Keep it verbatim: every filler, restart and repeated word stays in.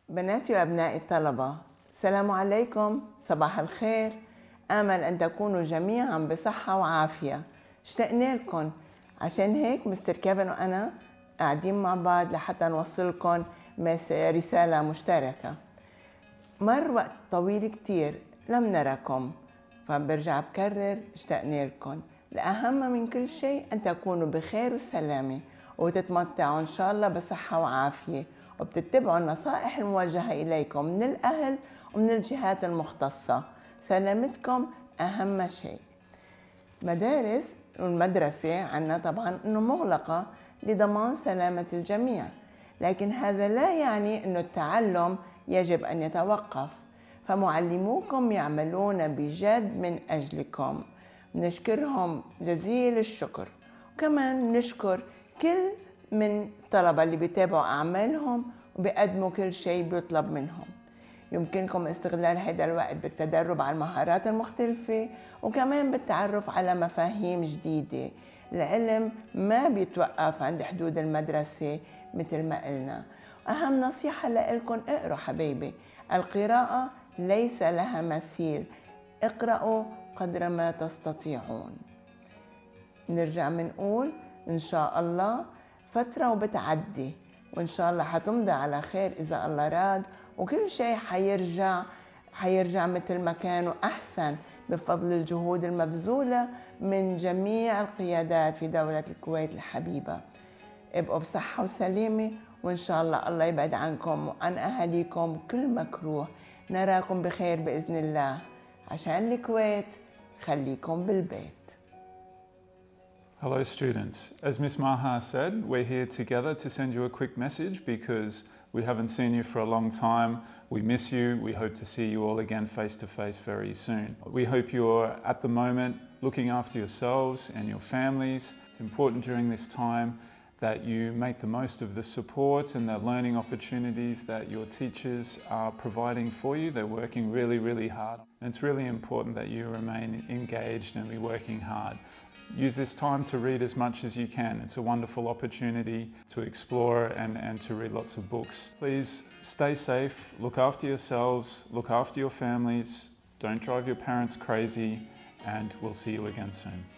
بناتي وأبنائي الطلبة، السلام عليكم، صباح الخير. آمل أن تكونوا جميعا بصحة وعافية. اشتقنا لكم، عشان هيك مستر كيفن وأنا قاعدين مع بعض لحتى نوصل لكم رسالة مشتركة. مر وقت طويل كتير لم نراكم، فبرجع بكرر اشتقنا لكم. الأهم من كل شيء أن تكونوا بخير وسلامة وتتمتعوا إن شاء الله بصحة وعافية، وبتتبعوا النصائح الموجهة إليكم من الأهل ومن الجهات المختصة. سلامتكم أهم شيء. مدارس والمدرسة عنا طبعا أنه مغلقة لضمان سلامة الجميع، لكن هذا لا يعني أنه التعلم يجب أن يتوقف، فمعلموكم يعملون بجد من أجلكم. نشكرهم جزيل الشكر، وكمان نشكر كل من الطلبة اللي بيتابعوا أعمالهم وبيقدموا كل شيء بيطلب منهم. يمكنكم استغلال هذا الوقت بالتدرب على المهارات المختلفة، وكمان بالتعرف على مفاهيم جديدة. العلم ما بيتوقف عند حدود المدرسة مثل ما قلنا. أهم نصيحة لكم، اقروا حبايبي، القراءة ليس لها مثيل، اقرأوا قدر ما تستطيعون. نرجع منقول إن شاء الله فترة وبتعدي، وإن شاء الله حتمضي على خير إذا الله راد، وكل شيء حيرجع حيرجع مثل ما كان وأحسن بفضل الجهود المبذولة من جميع القيادات في دولة الكويت الحبيبة. ابقوا بصحة وسلامة، وإن شاء الله الله يبعد عنكم وعن أهاليكم كل مكروه. نراكم بخير بإذن الله. عشان الكويت خليكم بالبيت. Hello students. As Miss Maha said, we're here together to send you a quick message because we haven't seen you for a long time. We miss you. We hope to see you all again face to face very soon. We hope you're at the moment looking after yourselves and your families. It's important during this time that you make the most of the support and the learning opportunities that your teachers are providing for you. They're working really, really hard. And it's really important that you remain engaged and be working hard. Use this time to read as much as you can. It's a wonderful opportunity to explore and, and to read lots of books. Please stay safe, look after yourselves, look after your families, don't drive your parents crazy, and we'll see you again soon.